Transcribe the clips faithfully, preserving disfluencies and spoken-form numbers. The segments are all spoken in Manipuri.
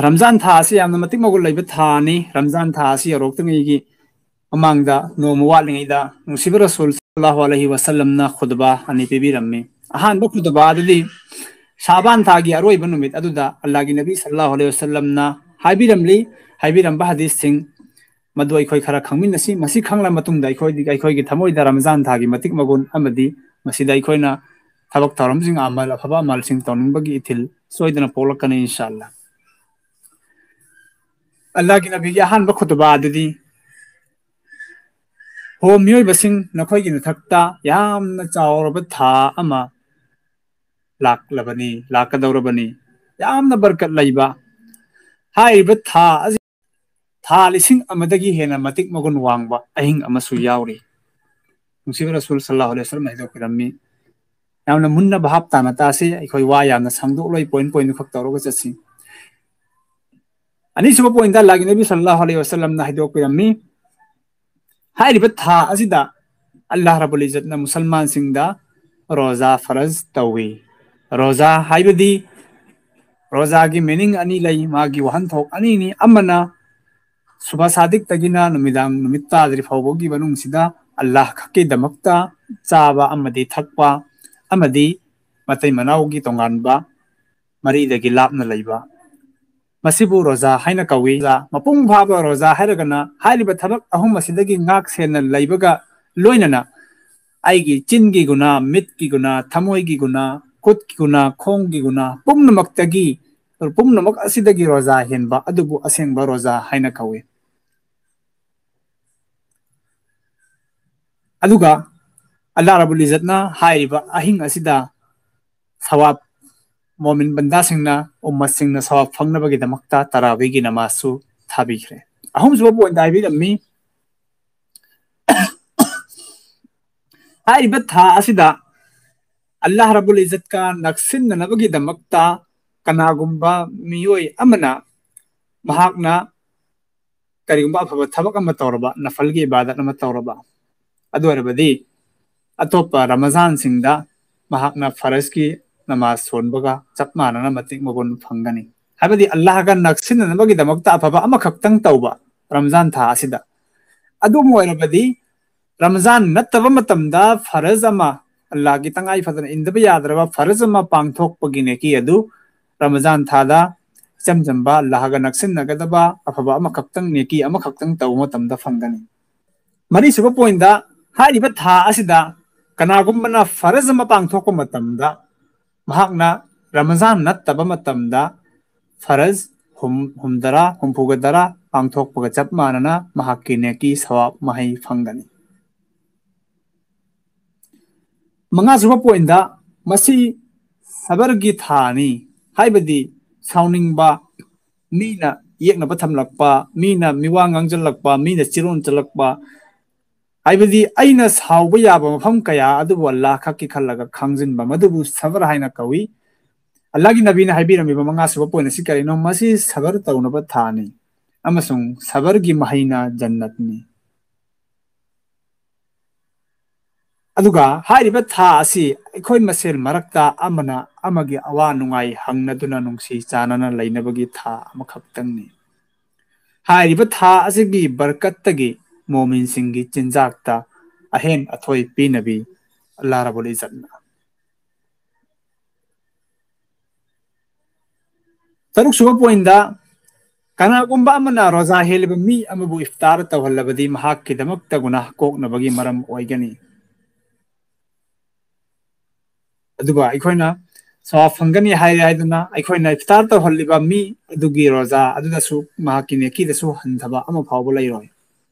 Ramzan tha asi yamna matik magul laiba tha ni Ramzan tha asi yarok tangi amangda no muwatling ida nusiba Rasul sallallahu alaihi wasallam na khutbah ani pibirammi ahan bu khutbah adi Shaban tha gi aroi banumit aduda Allah gi Nabi sallallahu alaihi wasallam na haibiramli haibiram ba hadis sing madu ai khoi khara khangmin nasi masi khangla matung dai khoi di ai khoi gi thamoi da Ramzan tha gi matik magun amadi masi dai khoi na thabak tharam jing amal afaba amal sing toning bagi ithil soidana polakani inshallah Allah ki Nabi ya han ba khutba adudi ho mioi basing nakhoi gi thakta yam na chawraba tha ama lak labani lakadawrabani yam na barkat laiba hai ba tha tha lising amadagi hena matik magun wangba ahing amasu yauri Mufti Rasul sallallahu alaihi wasallam hido kirami yamna munna bahap ta na ta se khoi wa yamna sangdok loi point point khak tawro ga chasi ani suba point da lagi Nabi sallallahu alaihi wasallam na hido kirami hai riba tha asida Allah rabbul izzat na musalman singda roza faraz tawi roza haibadi roza gi meaning ani lai magi wahan thok ani ni amana suba sadik tagina numidang numitta adri fawbogi banung sida Allah khake damakta chaba amadi thakpa amadi matai manaugi tonganba mari dagi lapna laiba masibu roza haina kawi mapung phaba roza hairagana hailiba thabak ahum masidagi ngak sena laibaga loinana aigi chingi guna mitki guna thamoigi guna kutki guna khonggi guna pumnamaktagi pumnamak asidagi roza henba adubu asengba roza haina kawi aduga Allah rabbul izzatna hairiba ahing asida sawab momin banda singna ummat singna sawab fangnabagi damakta taraweeh gi namazu thabikhre ahum suba point dai bi mi hairiba tha asida Allah rabbul izzat ka naksin nabagi damakta kanagumba miyoi amana mahakna karigumba afaba thabak ama tawraba nafalgi ibadat ama tawraba adu arabadi atopa Ramadan singda mahakna farazki namaaz sonbaga chapmana na matik magon phangani habadi Allah ga naksin nabagi damakta afaba ama khaktang tawba Ramadan tha asida adu moirabadi Ramadan nattaba matamda faraz ama Allah gi tangai fadana indaba yadraba faraz ama pangthok pagine ki adu Ramadan tha da jamjamba Allah ga naksin nagadaba afaba ama khaktang neki ama khaktang taw matamda phangani mari suba point da hairiba tha asida kanagumna faraz ama pangthok matamda mahakna Ramadan nattaba matamda faraz hum humdara humpugadara pangthok paga chapmanana mahakki neki sawab mahai phangani manga suba point da masi sabargi thani haibadi sauningba mina yeknaba thamlakpa mina miwa ngangjalakpa mina chiron chalakpa haibadi aina sauba yaba mafam kaya adubu Allah khakki khallaga khangjinba madubu sabar haina kawi Allah gi nabi na haibirami ba manga suba point si karino masi sabar tawnaba thani amasung sabar gi mahaina jannatni aduga hairiba tha asi khoi masel marakta amana amagi awa nungai hangnaduna nungsi chanana lainabagi tha amakhaktangni hairiba tha asigi barkattagi momin singi chinjakta ahen athoi pinabi Allah rabbul izzatna taruk suba point da kana gumba amana roza heliba mi amabu iftar tawhallabadi mahakki damakta gunah koknabagi maram oigani aduga aikoina sawab phangani hai haiduna aikoina iftar tawhalliba mi adugi roza aduda su mahakki neki da su hanthaba ama phawba lairoi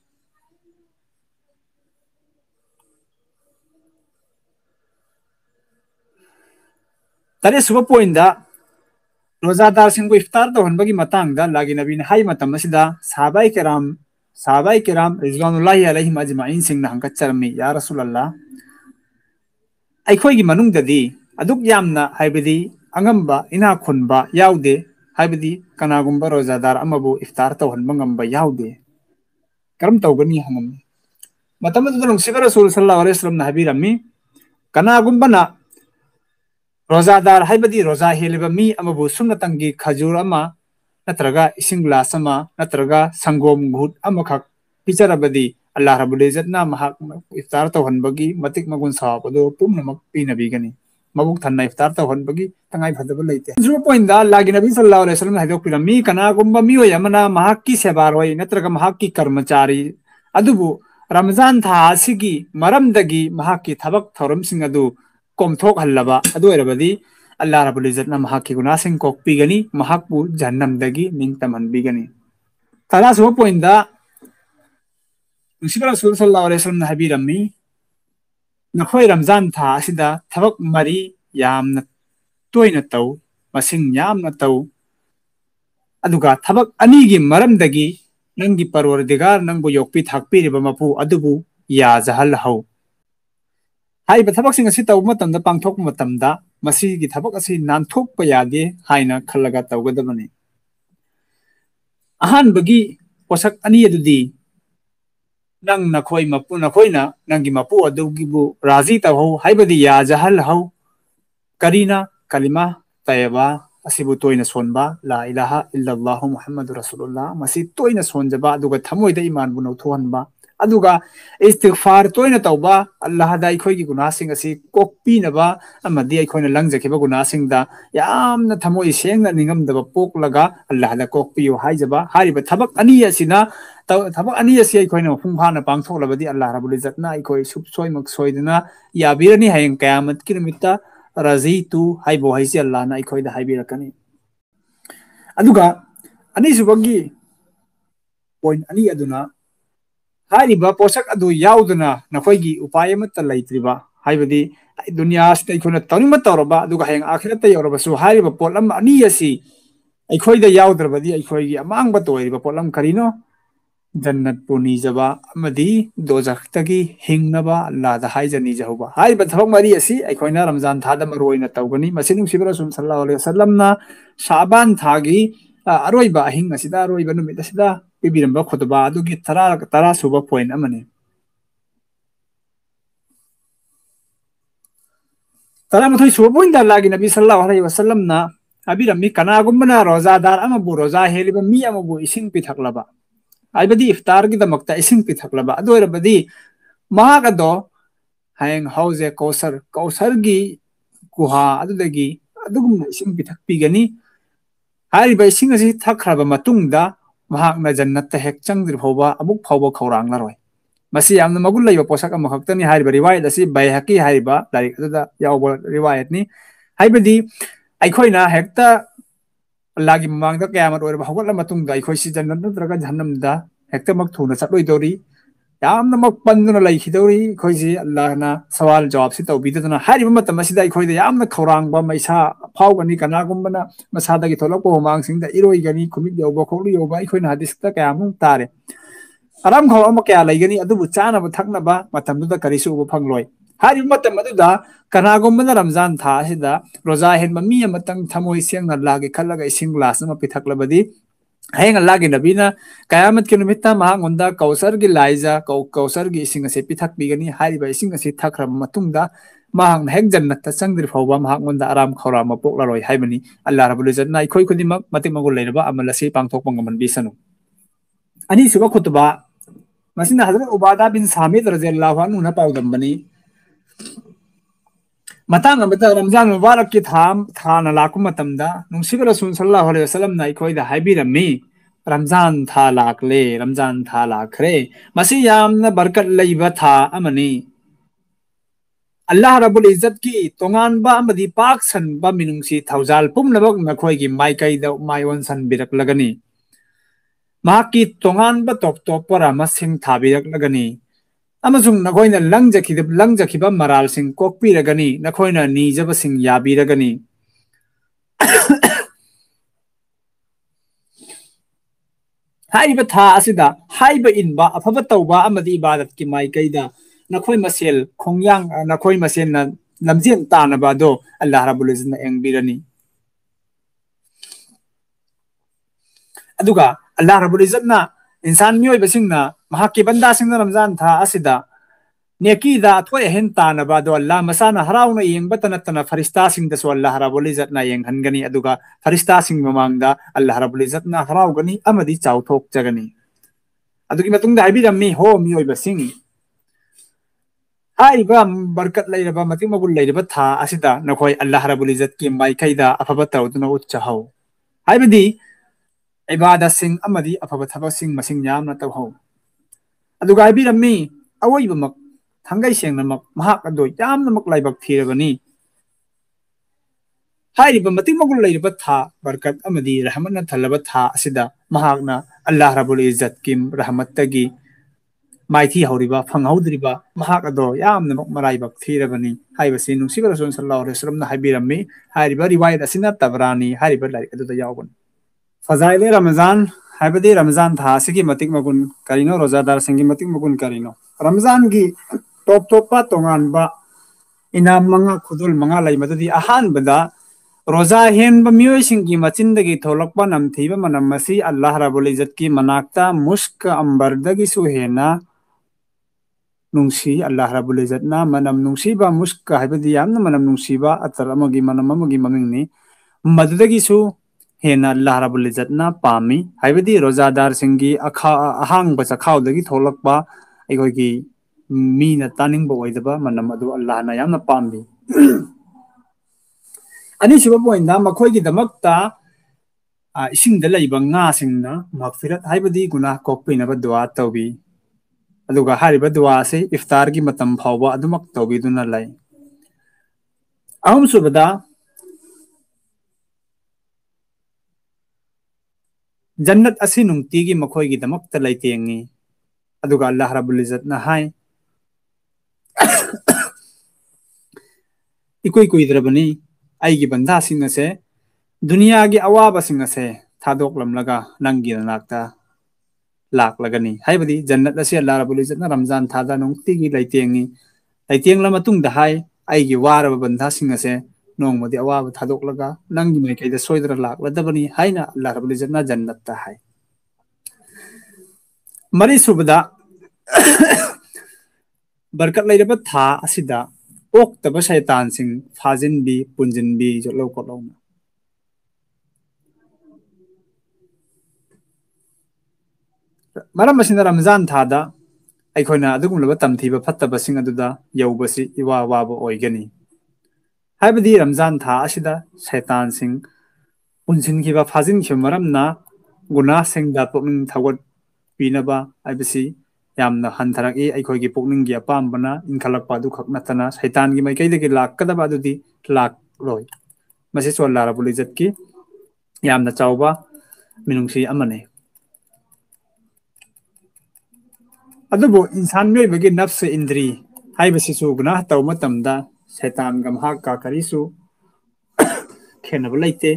tare suba point da rozadar singbu iftar tawhanbagi matangda lagi nabi na hai matam asida sahabai kiram sahabai kiram rizwanullahi alaihim ajma'in singna hangkat charmi ya rasulullah aikoi gi manung dadi aduk yamna haibadi angamba ina khunba yaude haibadi kanagumba rozadar amabu iftar tawhanba ngamba yaude karam tawgani hangam matam adu nungsiba Rasul sallallahu alaihi wasallam na habirami kanagumba na rozadar haibadi roza heliba mi amabu sumnatangi khajur ama नत्रगा इसिंग ग्लास अमा नत्रगा संगोम घुट अमखक पिचरबदी अल्लाह रब्बुल इज्जतना महक इफ्तार तौहनबगी मतिक मगुन साबदो पुमनमक पिनबीगनी मबुक थन्ना इफ्तार तौहनबगी तंगाई फदब लेते जु पॉइंट दा लागी नबी सल्लल्लाहु अलैहि वसल्लम हाइदोक पिरमी कनागुम्बा मियो यमना महक की सेवारोय नत्रगा महक की कर्मचारी अदुबु रमजान था असिगी मरमदगी महक की थबक थौरमसिंग अदु कोमथोक हल्लबा अदु एरबदी अल्लाह रब्बुल इज्जतना महक की गुनासिंग कोकपीगनी महकबु जहन्नमदगी निंगतमनबीगनी तरा सो पॉइंट दा नुसिबा रसूल सल्लल्लाहु अलैहि वसल्लम हाबिरमी नखोय रमजान था असिदा थबक मरी यामना तोयना तौ मसिंग यामना तौ अदुगा थबक अनीगी मरमदगी नंगी परवरदिगार नंगबु योक्पी थाकपीरिबा मपु अदुबु याजहल हौ हाइबा थबक सिंग असि तौ मतमदा पांथोक मतमदा मसीगी थबक असि नानथोकपा यादे हाइना खल्लगा तौगदबनी अहानबगी पोसक अनी अदुदी नंग नखोय मपु नखोयना नंगी मपु अदुगिबु राजी तहौ हाइबदी याजहल हौ करीना कलिमा तयबा असिबु तोयना सोनबा ला इलाहा इल्लल्लाहु मुहम्मदुर रसूलुल्लाह मसी तोयना सोनजबा अदुगा थमोयदा ईमान बु नौथोहनबा अदुगा इस्तिगफार तोयना तौबा अल्लाह दा अखोयगी गुनाहसिंग असि कोकपीनबा अमदी अखोयना लंगजखिबा गुनाहसिंगदा यामना थमोय सेंगना निंगमदबा पोकलगा अल्लाह दा कोकपियो हाइजबा हारिबा थबक अनी असिना थबक अनी असि अखोयना मफुंग फाना पांगथोकलबदी अल्लाह रब्बुल इज्जतना अखोय सुबसोयमक सोयदना याबिरनी हायंग कयामत की निमित्ता रजीतु हाइबो हाइसि अल्लाह ना अखोयदा हाइबिरकनी अदुगा अनीसुबगी पॉइंट अनी अदुना हारिबा पोषक अदु याउदना नखोयगी उपाय अमत्त लैत्रिबा हाइबदी दुनियासदा अखोयना तौनिंग तौरबा अदुगा हायंग आखिरत यौरबसु हारिबा पोलम अनी असि अखोयदा याउद्रबदी अखोयगी अमांगबा तोयरिबा पोलम करिनो जन्नत पुनीजबा अमदी दोजखतगी हिंगनबा अल्लाह दा हाइजनी जहुबा हाइबा थबक मरी असि अखोयना रमजान थादा मरोयना तौगनी मसि नुसिबा रसूल सल्लल्लाहु अलैहि वसल्लमना शाबान थागी अरोइबा अहिंग असिदा अरोइबा नुमित असिदा पिबिरंबा खुतबा अदुगी तरा तरा सुबा पॉइंट अमने तरा मथोय सुबा पॉइंट दा लागी नबी सल्लल्लाहु अलैहि वसल्लमना अबिरमी कनागुम्बना रोजादार अमबु रोजा हेलिबा मी अमबु इसिंग पिथकलबा आइबदी इफ्तार की दमकता इसिंग पिथकलबा अदोरबदी महागदो हायंग हाउजे कौसर कौसर की गुहा अदुदगी अदुगुम इसिंग पिथकपीगनी हारिबा इसिंग असि थखरबा मतुंगदा महागना जन्नत हेक चंगदिर फौबा अमुक फौबा खौरांग लरोय मसी यामना मगुल लैबा पोषक अमा खक्तनी हारिबा रिवायत असि बैहकी हारिबा लारिक अदुदा यावबा रिवायतनी हाइबदी अखोयना हेक्ता अल्लाहगी ममांगदा कयामत ओरबा हौगतला मतुंगदा अखोयसि जन्नत नत्रगा जहन्नमदा हेक्ता मक थुना चटलोइदौरी यामना मक पंदुना लैखिदौरी अखोयसि अल्लाहना सवाल जवाब सि तौबीदना हारिबा मतम असिदा अखोयदा यामना खौरांगबा मैसा फावगनी कनागुम्बना मसादगी थोलकपा ममांगसिंगदा इरोइगनी खुमित यौबा खोगलु यौबा अखोयना हदीसता कयामुंग तारे अराम खौ अमा कया लैगनी अदुबु चानबा थकनबा मतमदुदा करिसु उबा फंगलोय हारिबा मतम अदुदा कनागुम्बना रमजान था असिदा रोजा हेनबा मी अमतंग थमोय सेंगना लागे खल्लगा इसिंग ग्लास अमा पिथकलबदी हायंग अल्लाहगी नबीना कयामत के निमित्ता महागुंदा कौसर की लाइजा कौ कौसर की इसिंग असे पिथकपीगनी हारिबा इसिंग असे थखरबा मतुंगदा महागना हेक जन्नत चंगदिर फौबा महागुंदा आराम खौरामा पोकलरोय हाइबनी अल्लाह रब्बुल इज्जतना अखोय खुदिमक मतिक मगुल लैरबा अमल असे पांगथोक पंगमनबीसनु अनि सुबा खुतबा मसिना हजरत उबादा बिन सामिद रज़ियल्लाहु अन्हु ना पाउदंबनी मतंग अमदा रमजान मुबारक की थाम थाना लाकु मतमदा नुसिबा रसूल सल्लल्लाहु अलैहि वसल्लम ना अखोयदा हाइबिरमी रमजान था लाकले रमजान था लाखरे मसी यामना बरकत लैबा था अमनी अल्लाह रब्बुल इज्जत की तोंगानबा अमदी पाक सनबा मिनुंगसी थौजाल पुमनबक नखोयगी माइकैदा माइवन सन बिरकलगनी माकी तोंगानबा टॉप टॉप पर मसिंग थाबिरकलगनी अमसुंग नखोयना लंगजखिद लंगजखिबा मरालसिंग कोकपीरगनी नखोयना नीजबसिंग याबिरगनी हाइबा था असिदा हाइबा इनबा अफबा तौबा अमदी इबादत की माइकैदा नखोय मसेल खोंयांग नखोय मसेल ना लमजेन तानबा दो अल्लाह रब्बुल इज्जतना एंगबिरनी अदुगा अल्लाह रब्बुल इज्जतना इंसान मियोय बसिंगना महाकी बंदा सिंगना रमजान था असिदा नेकीदा अथोय हेन तानबा दो अल्लाह मसाना हराउना येंगबत नतना फरिस्ता सिंह दसो अल्लाह रब्बुल इज्जत ना येंगहनगनी अदुगा फरिस्ता सिंह ममांगदा अल्लाह रब्बुल इज्जत ना हराउगनी अमदी चाउथोक जगनी अदुगी मतुंगदा हाइबिरम्मी हो मियोइबा सिंह हाइबा बरकत लैरबा मतिंग मगुल लैरबा था असिदा नखोय अल्लाह रब्बुल इज्जत की माइकैदा अफबा तौदुना उत्चहौ हाइबदी इबादा सिंह अमदी अफबा थबा सिंह मसिंग यामना तौहौ अदुगा हाइबिरम्मी अवोइबमक थंगै सेंगनमक महाक अदो यामनमक लाइबक थीरबनी हाइरिबा मतिंग मगुल लैरबा था बरकत अमदी रहमतना थलबा था असिदा महाकना अल्लाह रब्बुल इज्जत की रहमतगी माइथी हौरिबा फंगहौद्रिबा महाक अदो यामनमक मराइबक थीरबनी हाइबसी नुसिबा रसूल सल्लल्लाहु अलैहि वसल्लम ना हाइबिरम्मी हाइरिबा रिवायत असिना तबरानी हाइरिबा लाइक अदुदा यावगन फजाइले रमजान हाइबदी रमजान था सिगी मतिक मगुन करिनो रोजादार सिंगी मतिक मगुन करिनो रमजान की टॉप टॉप तोंगानबा इनाम मंगा खुदुल मंगा लैमददी अहानबदा रोजा हेन मियोय सिंगी मचिंदगी थोलकपा नमथीबा मनम मसी अल्लाह रब्बुल इज्जत की मनाक्ता मुस्क अंबरदगी सुहेना नुंसी अल्लाह रब्बुल इज्जत ना मनम नुंसीबा मुस्क हाइबदी यामना मनम नुंसीबा अतर अमगी मनम अमगी ममिंगनी मददगी सु हेना अल्लाह रब्बुल इज्जत ना पामी हाइबदी रोजादार सिंगी अखा अहांग बचा खावदगी थोलकपा अखोगी मीना तानिंगबा ओइदबा मनम अदु अल्लाह ना यामना पामी अनिसुबा पोइंदा मखोइगी दमकता इसिंगदा लैबा nga singna magfirah हाइबदी गुनाह कोकपिनबा दुआ तौबी अदुगा हारिबा दुआ से इफ्तार की मतम फावबा अदुमक तौबीदुना लै अहम सुबदा जन्नत असी नुंगतीगी मखोइगी दमकता लैतेंगी अदुगा अल्लाह रब्बुल इज्जत ना हाय इकुई कुइद्रबनी आइगी बंदा सिंह से दुनिया की अवाबा सिंह से थादोकलमलगा नंगी नाक्ता लाकलगनी हाइबदी जन्नत असी अल्लाह रब्बुल इज्जत ना रमजान थादा नुंगतीगी लैतेंगी लैतेंगला मतुंगदा हाय आइगी वारबा बंदा सिंह से नोंगमदी अवाबा थादोकलगा नंगी माइकैदा सोइदरा लाकलदबनी हायना अल्लाह रब्बुल इज्जत ना जन्नत ता हाय मरी सुबदा बरकत लैरबा था असिदा ओक्तबा शैतान सिंह फाजिनबी पुंजिनबी जलो कोलौना मरम असिना रमजान थादा अखोइना अदुगुमलबा तमथीबा फत्तबसिंग अदुदा यौबसी इवा वाबा ओइगनी हाइबदी रमजान था असिदा शैतान सिंह पुंजिनखिबा फाजिनखिबा मरमना गुनाह सिंगदा पुकनिंग थगत पीनबा हाइबसी यामना हंथरकी अखोइगी पुकनिंगी अपामबना इनखलकपा अदु खक नतना शैतानगी माइकैदगी लाक्कदबा अदुदी लाक्लोय मसे सो अल्लाह रब्बुल इज्जत की यामना चावबा मिनुंगसी अमने अदुबो इंसान मियोइबगी नफ्स इंद्री हाइबसिसु गुनाह तौ मतमदा शैतान गा महाका करिसु खेनब लैते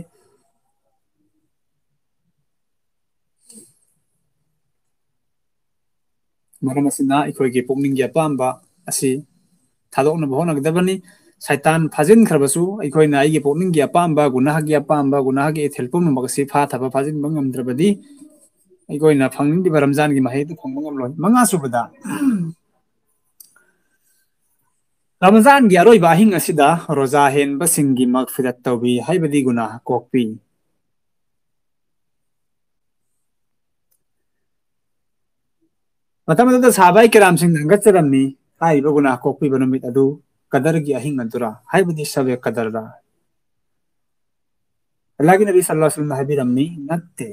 मरम असिना अखोइगी पुकनिंगी अपामबा असि थादोकनबा होनगदबनी शैतान फाजिन खरबसु अखोइना आइगी पुकनिंगी अपामबा गुनाहगी अपामबा गुनाहगी इथेल पुमनमगसी फाथबा फाजिनबा ngamdrabadi अखोइना फंगनिंगी रमजान की महैदु फंगबा ngamloi मंगा सुबदा रमजान की अरोइबा अहिंग असिदा रोजा हेनबा सिंगी मगफिरत तौबी हाइबदी गुनाह कोकपी मतमददा साबाई किराम सिंह नंगचरमनी हाइबा गुनाह कोकपी बनुमित अदु कदर की अहिंग अदुरा हाइबदी सबे कदरदा अल्लाह की नबी सल्लल्लाहु अलैहि वसल्लम हाइबिरमनी नत्ते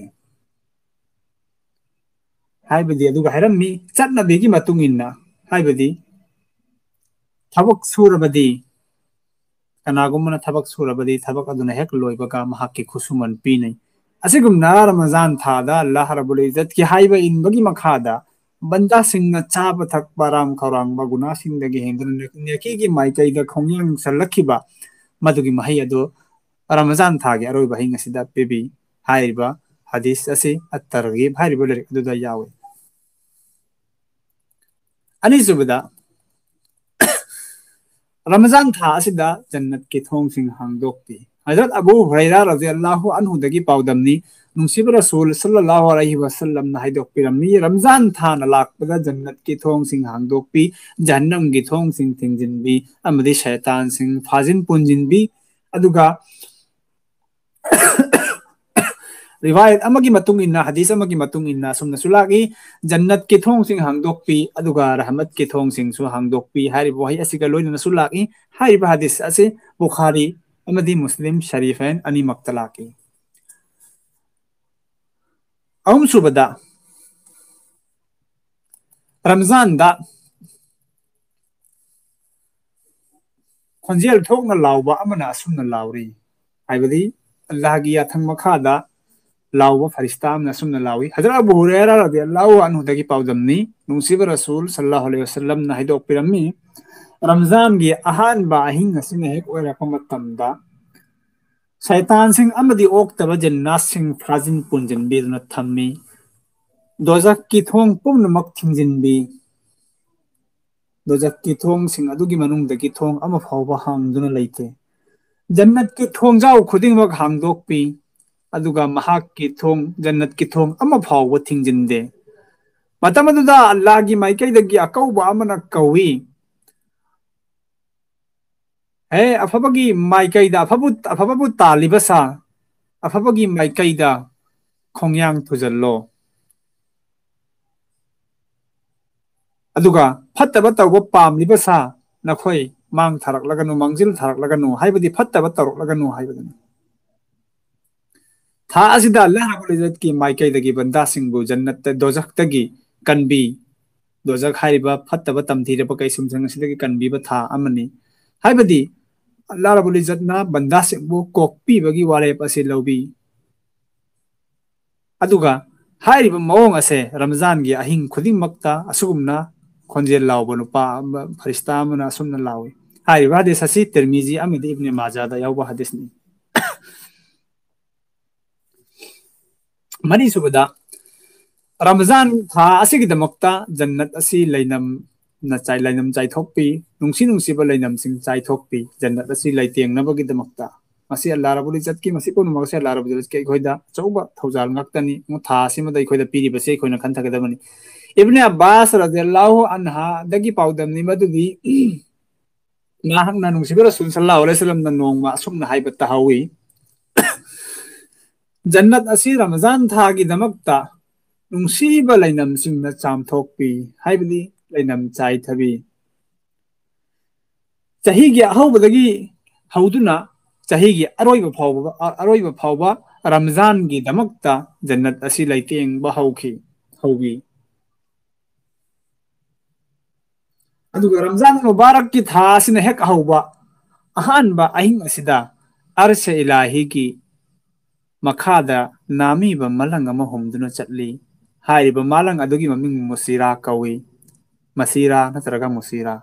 हाइबदी अदुगा हाइरमनी चटनबीगी मतुंग इन्ना हाइबदी थबक सूरबदी कनागुमना थबक सूरबदी थबक अदुना हेक लोइबगा महाकी खुसुमन पीनै असिगुमना रमजान थादा अल्लाह रब्बुल इज्जत की हाइबा इनबगी मखादा बंदा सिंह चाब थकपा राम खौरांबा गुना सिंहदगी हेंदुना नेकीगी माइकैदा खोंयंग सलखिबा मदुगी महै अदो रमजान थागे अरोइबा हिंग असिदा पेबी हाइबा हदीस असी अत्तरगीब हाइबा लिरिक अदुदा यावे अनिसुबदा रमजान था असिदा जन्नत की थोंग Singh हांगदोक्ति Hazrat Abu Hurairah radhiyallahu anhu dagi paudamni nungsiba Rasul sallallahu alaihi wasallam na haidokpiramni Ramzan thana lakpada jannat ki thong sing hangdokpi jahannam ki thong sing tingjinbi amadi shaitan sing phajin punjinbi aduga riwayat amagi matung inna hadis amagi matung inna sumna sulagi jannat ki thong sing hangdokpi aduga rahmat ki thong sing su hangdokpi hari wahi asiga loina sulagi hari hadis ase Bukhari amadi Muslim Sharifain ani maktalaki ahum subada Ramzan da khonjel thokna lawba amana asumna lawri haibadi Allah gi yathang makhada lawba farista amna asumna lawi Hazrat Abu Hurairah radhiyallahu anhu dagi paudamni nungsiba Rasul sallallahu alaihi wasallam na hidok pirammi Ramzan gi ahan ba ahin asina hek oira pamatamda Shaitan sing amadi oktaba jannat sing phajin punjin bi na thammi dozak ki thong pumnamak thingjin bi dozak ki thong sing adugi manung dagi thong ama phawba hangduna leite jannat ki thong jaw khuding mak hangdok pi aduga mahak ki thong jannat ki thong ama phawba thingjin de matamadu da Allah gi mai kai dagi akauba amana kawi hey afabagi mai kai da afabu afabu talibasa afabagi mai kai da khongyang thujallo aduga fattaba tawba pamlibasa nakhoi mang tharak laganu mangjil tharak laganu haibadi fattaba tarok laganu haibadi tha asida Allah rabbul izzat ki mai kai dagi banda singbu jannat ta dozak tagi kanbi dozak haiba fattaba tamthira pa kai sumsang asidagi kanbi ba tha amani haibadi Allah rabbul izzat na banda singbu kokpi bagi wale pasi lobi aduga haiba mawong ase Ramzan gi ahing khuding makta asugumna khonjel lawba nupa farista amana asumna lawi haiba hadis asi Tirmizi amidi Ibn Majah da yawba hadis ni mani subada Ramzan tha asigi damakta jannat asi lainam na chai lainam chai thokpi nungsi nungsi ba lainam sing chai thokpi jannat asi laiteng na bagi damakta masi Allah rabbul izzat ki masi pun masi Allah rabbul izzat ki khoida chauba thaujal ngaktani mu tha sima dai khoida piri base khoina khan thakadamani Ibn Abbas radhiyallahu anha dagi paudam ni madudi na hang na nungsi ba Rasul sallallahu alaihi wasallam na nongma sumna haibat tahawi jannat asi Ramzan tha gi damakta nungsi ba lainam sing na cham thokpi haibadi lainam chai thabi chahi gi ahobadagi hauduna chahi gi aroiba phawba aroiba phawba Ramzan gi damakta jannat asi laiteng ba hauki haugi aduga Ramzan mubarak ki tha asina hek hauba ahan ba ahing asida arsha ilahi ki makhada nami ba malang ama humduna chatli hai ba malang adugi maming musira kawi masira natraga musira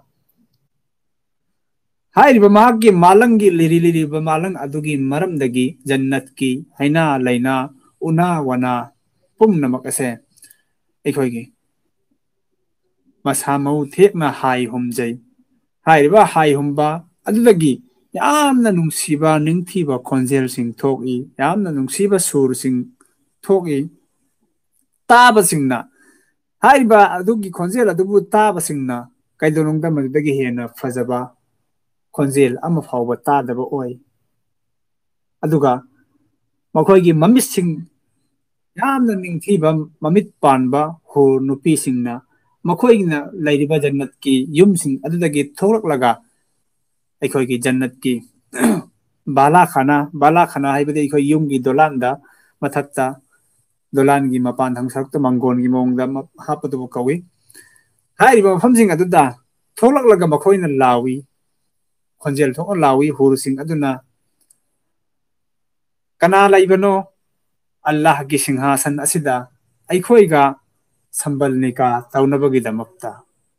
hai ba mahagi malang gi liri liri ba malang adugi maram dagi jannat ki haina laina una wana pumna makase ekhoi gi masamau thekna hai humjai hai ba hai humba adudagi yamna nungsiba ningthiba khonjel sing thoki yamna nungsiba sur sing thoki taba singna hai ba adugi khonjel adubu taba singna kaidonong da madagi hena fajaba khonjel ama phawba tadaba oi aduga makhoi gi mamit sing yamna ningthiba mamit panba ho nupi singna makhoi na lairiba jannat ki yum sing adudagi thorak laga akhoi gi jannat ki bala khana bala khana haibadi akhoi yum gi dolanda mathakta dolan gi mapan thangsak to mangon gi mongda hapadu kawi hai ba famjing aduda tholak laga makhoi na lawi khonjel thok lawi hur sing aduna kana laibano Allah gi singhasan asida akhoi ga sambal nika taunabagi damakta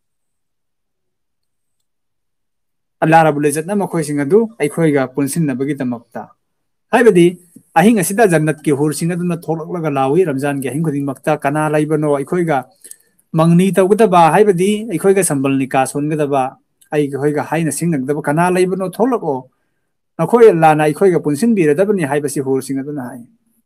Allah rabbul izzat na makhoi sing adu akhoi ga punsin nabagi damakta haibadi ahing asida jannat ki hur sing aduna tholak laga lawi Ramzan gi ahing khuding makta kana laibano akhoi ga mangni tawgada haibadi akhoi ga sambal nika songada ba ai khoi ga haina sing nagda kana laibano tholako ꯅꯈꯣꯏ ꯑꯜꯂꯥꯍꯅ ꯑꯩꯈꯣꯏꯒ ꯄꯨꯟꯁꯤꯟꯕꯤꯔꯗꯕꯅꯤ ꯍꯥꯏꯕꯁꯤ ꯍꯨꯔꯁꯤꯡ ꯑꯗꯨꯅ ꯍꯥꯏ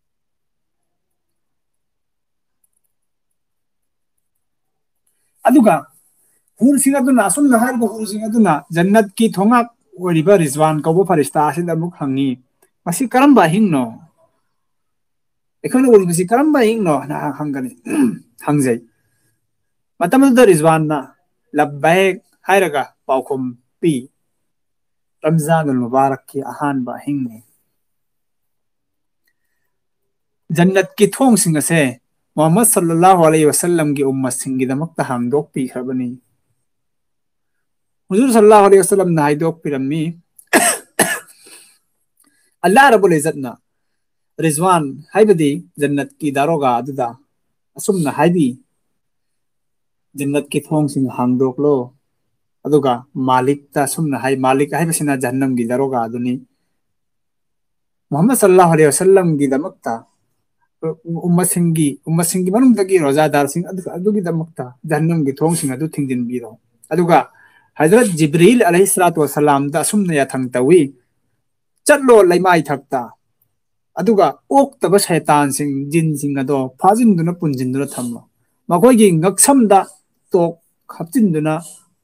ꯑꯗꯨꯒ ꯍꯨꯔꯁꯤꯡ ꯑꯗꯨꯅ ꯑꯁꯨꯝꯅ ꯍꯥꯏꯔꯤꯕ ꯍꯨꯔꯁꯤꯡ ꯑꯗꯨꯅ ꯖꯟꯅꯠꯀꯤ ꯊꯣꯡꯉꯥꯛ ꯑꯣꯏꯔꯤꯕ ꯔꯤꯖꯋꯥꯟ ꯀꯧꯕ ꯐꯔꯤꯁꯇꯥ ꯑꯁꯤꯗ ꯑꯃꯨꯛ ꯍꯪꯉꯤ ꯃꯁꯤ ꯀꯔꯝꯕ ꯑꯍꯤꯡꯅꯣ ꯑꯩꯈꯣꯏꯅ ꯎꯔꯤꯕꯁꯤ ꯀꯔꯝꯕ ꯑꯍꯤꯡꯅꯣ ꯅꯍꯥꯛ ꯍꯪꯒꯅꯤ ꯍꯪꯖꯩ ꯃꯇꯝ ꯑꯗꯨꯗ ꯔꯤꯖꯋꯥꯟꯅ ꯂꯕꯕꯦꯛ ꯍꯥꯏꯔꯒ ꯄꯥꯎꯈꯨꯝ ꯄꯤ ꯔꯝꯖꯥꯟ ꯃꯨꯕꯥꯔꯛꯀꯤ ꯑꯍꯥꯟꯕ ꯑꯍꯤꯡꯅꯤ ꯖꯟꯅꯠꯀꯤ ꯊꯣꯡꯁꯤꯡ ꯑꯁꯦ ꯃꯨꯍꯝꯃꯗ ꯁꯜꯂꯜꯂꯥꯍꯨ ꯑꯂꯩꯍꯤ ꯋꯁꯜꯂꯝꯒꯤ ꯎꯝꯃꯠꯁꯤꯡꯒꯤꯗꯃꯛꯇ ꯍꯥꯡꯗꯣꯛꯄꯤꯈ꯭ꯔꯕꯅꯤ ꯍꯨꯖꯨꯔ ꯁꯜꯂꯜꯂꯥꯍꯨ ꯑꯂꯩꯍꯤ ꯋꯁꯜꯂꯝꯅ ꯍꯥꯏꯗꯣꯛꯄꯤꯔꯝꯃꯤ ꯑꯜꯂꯥꯍ ꯔബ്ꯕꯨꯜ ꯏꯖꯠꯅ ꯔꯤꯖꯋꯥꯟ ꯍꯥꯏꯕꯗꯤ ꯖꯟꯅꯠꯀꯤ ꯗꯥꯔꯣꯒꯥ ꯑꯗꯨꯗ ꯑꯁꯨꯝꯅ ꯍꯥꯏꯕꯤ ꯖꯟꯅꯠꯀꯤ ꯊꯣꯡꯁꯤꯡ ꯍꯥꯡꯗꯣꯛꯂꯣ ꯑꯗꯨꯒ ꯃꯥꯂꯤꯛꯇ ꯑꯁꯨꯝꯅ ꯍꯥꯏ ꯃꯥꯂꯤꯛ ꯍꯥꯏꯕꯁꯤꯅ ꯖꯍꯟꯅꯝꯒꯤ ꯗꯥꯔꯣꯒꯥ ꯑꯗꯨꯅꯤ ꯃꯨꯍꯝꯃꯗ ꯁꯜꯂꯜꯂꯥꯍꯨ ꯑꯂꯩꯍꯤ ꯋꯁꯜꯂꯝꯒꯤꯗꯃꯛꯇ ꯎꯝꯃꯠꯁꯤꯡꯒꯤ ꯎꯝꯃꯠꯁꯤꯡꯒꯤ ꯃꯅꯨꯡꯗꯒꯤ ꯔꯣꯖꯥꯗꯥꯔꯁꯤꯡ ꯑꯗꯨꯒꯤꯗꯃꯛꯇ ꯖꯍꯟꯅꯝꯒꯤ ꯊꯣꯡꯁꯤꯡ ꯑꯗꯨ ꯊꯤꯡꯖꯤꯟꯕꯤꯔꯣ ꯑꯗꯨꯒ ꯍꯖꯔꯠ ꯖꯤꯕ꯭ꯔꯤꯜ ꯑꯂꯩꯍꯤ ꯁꯂꯥꯇꯨ ꯋꯁꯁꯂꯥꯝꯗ ꯑꯁꯨꯝꯅ ꯌꯥꯊꯪ ꯇꯧꯏ ꯆꯠꯂꯣ ꯂꯩꯃꯥꯏ ꯊꯛꯇ ꯑꯗꯨꯒ ꯑꯣꯛꯇꯕ ꯁꯩꯇꯥꯟꯁꯤꯡ ꯖꯤꯟꯁꯤꯡ ꯑꯗꯣ ꯐꯥꯖꯤꯟꯗꯨꯅ ꯄꯨꯟꯁꯤꯟꯗꯨꯅ ꯊꯝꯃꯣ ꯃꯈꯣꯏꯒꯤ ꯉꯛꯁꯝꯗ ꯇꯣꯛ ꯍꯥꯞꯆꯤꯟꯗꯨꯅ